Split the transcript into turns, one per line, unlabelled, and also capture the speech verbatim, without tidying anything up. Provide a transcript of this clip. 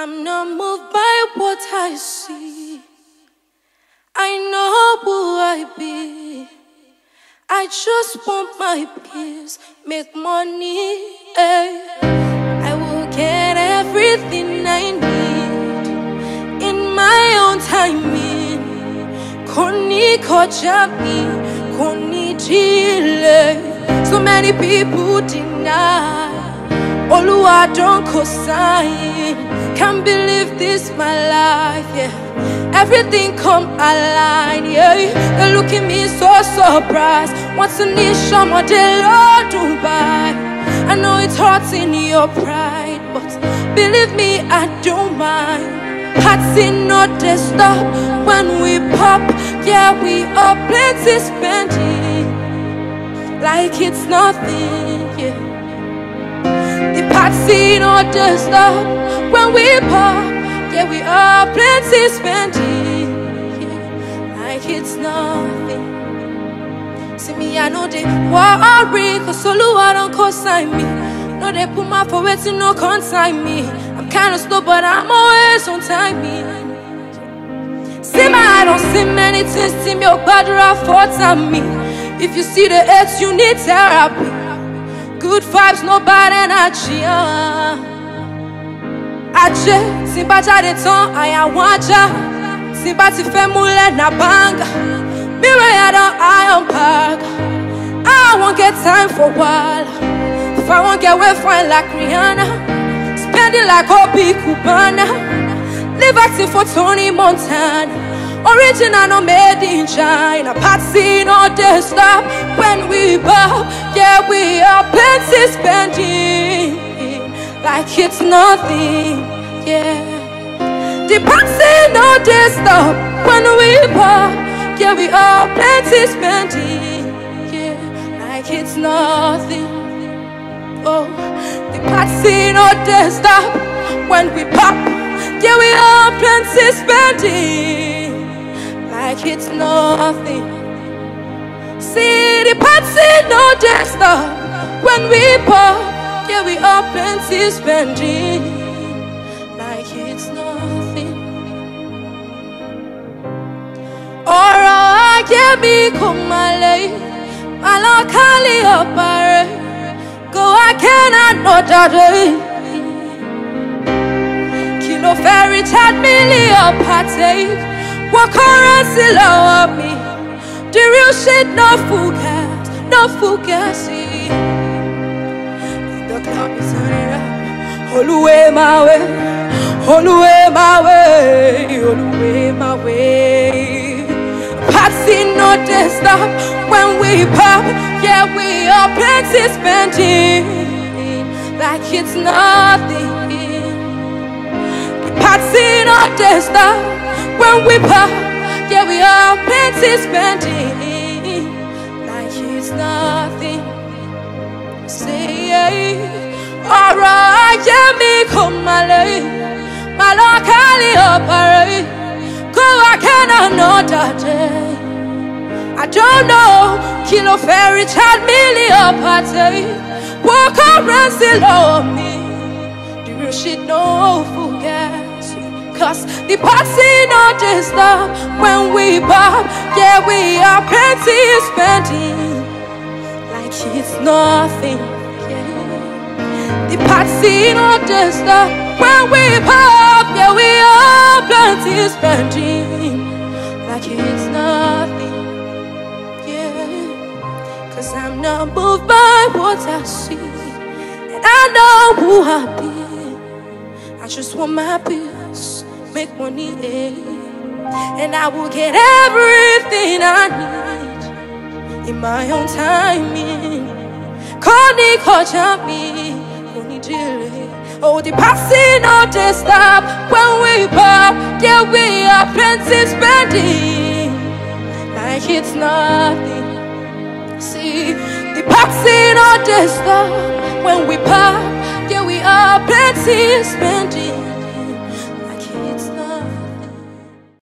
I'm not moved by what I see. I know who I be. I just want my peace, make money, eh. I will get everything I need in my own timing. Koni kojabi, koni jile. So many people deny. Oluwa don't cosign. Can't believe this my life, yeah. Everything come aligned, yeah. They look at me so surprised. What's a niche on my Lord Dubai? I know it hurts in your pride, but believe me, I don't mind. Hearts in no they stop when we pop. Yeah, we are plenty spending like it's nothing, yeah. The party no they stop when we pop. Yeah, we are plenty spending, yeah, like it's nothing. See me, I know they worry, cause Oluwa don't consign me. No, they put my forward to no consign me. I'm kinda slow, but I'm always on time, me. See me, I don't see many things, see me, oh, bad for time, me. If you see the X, you need therapy. Good vibes, no bad energy, uh. Aje, simba jade ton, aya wanja. Simba ti fe mule na banga. Mire I don't iron pack. I won't get time for while. If I won't get away fine like Rihanna, spend it like Obi Cubana. Live acting for Tony Montana. Original no made in China. Party no they stop when we bow. Yeah, we are plenty spending like it's nothing, yeah. The party no they stop when we pop. Yeah, we are plenty spending, yeah, like it's nothing. Oh, the party no they stop when we pop. Yeah, we are plenty spending like it's nothing. See, the party no they stop when we pop. Yeah, we are plenty spending like it's nothing. Alright, yeah, me come my lay. My Lord Kali opare. Go again another day. Kilo ferry chat million partake. Walk around still of me. The real shit, no fugas, no fugazi. Club is turning up. All the way my way, all the way my way, all the way my way. Party no they stop when we pop. Yeah, we are plenty spending like it's nothing. Party no they stop when we pop. Yeah, we are plenty spending like it's nothing. Say alright, yeah, me come my lay. My Lord Kali opare. Go again another day. I don't know. Kilo ferry chat million party. Walk around still on me. The real shit no fugazi. Cause the party no they stop when we pop. Yeah, we are plenty spending like it's nothing. The party no they stop when we pop. Yeah, we are plenty spending like it's nothing. Yeah, cause I'm not moved by what I see, and I know who I be. I just want my peace, make money, eh. And I will get everything I need in my own timing. Koni kojabi. Oh, the party no they stop when we pop. Yeah, we are plenty spending like it's nothing. See, the party no they stop when we pop. Yeah, we are plenty spending